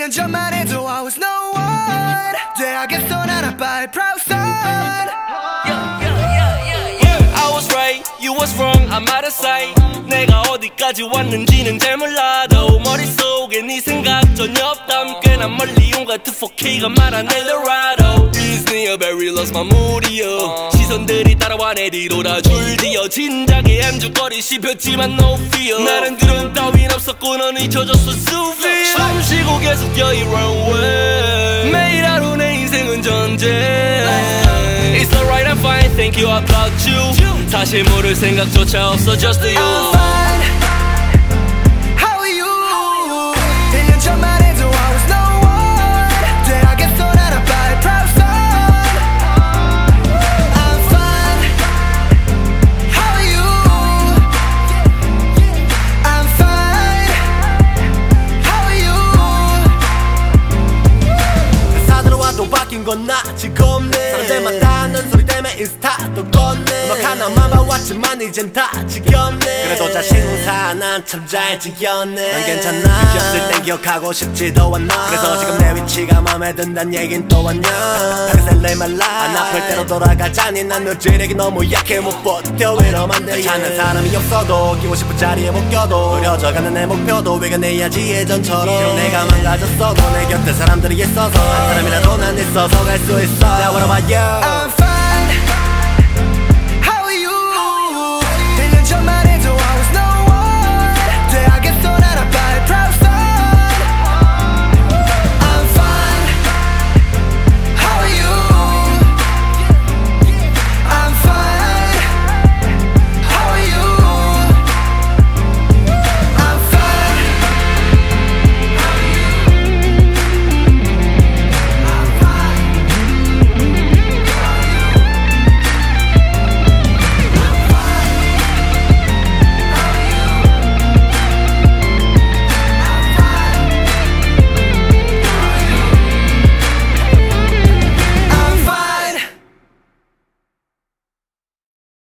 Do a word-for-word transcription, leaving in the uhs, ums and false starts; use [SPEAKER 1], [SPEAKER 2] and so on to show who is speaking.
[SPEAKER 1] 년 전만 해도 I was no one. 대학에서 나랑 by proud son.
[SPEAKER 2] I was right, you was wrong, I'm out of sight. 내가 어디까지 왔는지는 잘 몰라도 머릿속에 네 생각 전혀 없담. 꽤나 멀리 온 것 같은 포케이가 말한 엘도라도. Disney very lost my mood이여. 시선들이 따라와 내 뒤로 다 줄디어. 진작에 안주거리 씹혔지만 no fear. 나는 드론 따윈 없었고 넌 잊혀졌어 수비. 숨 쉬고 계속 뛰어 이 runway. 매일 하루 내 인생은 전쟁. It's alright I'm fine thank you about you. 사실 모를 생각조차 없어 just you.
[SPEAKER 1] I'm fine. How are you? 일 년 전만 해도 I was no one. 대학에서 나랑 by proud son. I'm fine. How are you? I'm fine. How are you?
[SPEAKER 3] 회사들은 와도 바뀐 건 나 지겁네. 사람들마다 하는 소리 때문에 인스타도 껐네. 음악 하나만 봐왔지만 이젠 다 지겹네. 그래도 자신사 난 참 잘 지켰네. 난 괜찮아. 느꼈을 땐 기억하고 싶지도 않아. 그래서 지금 내 위치가 맘에 든단 얘긴 또 안녕. 하게 말라 안 아플 대로 돌아가자니. 난 뇌질력이 너무 약해 못 버텨. 이러면 돼. 찾는 사람이 없어도 끼고 싶은 자리에 못 껴도 흐려져가는 내 목표도 외면해야지 예전처럼. 비록 내가 망가졌어도 내 곁에 사람들이 있어서 한 사람이라도 난 있어서 갈 수 있어. Now what about you?
[SPEAKER 1] I'm fine.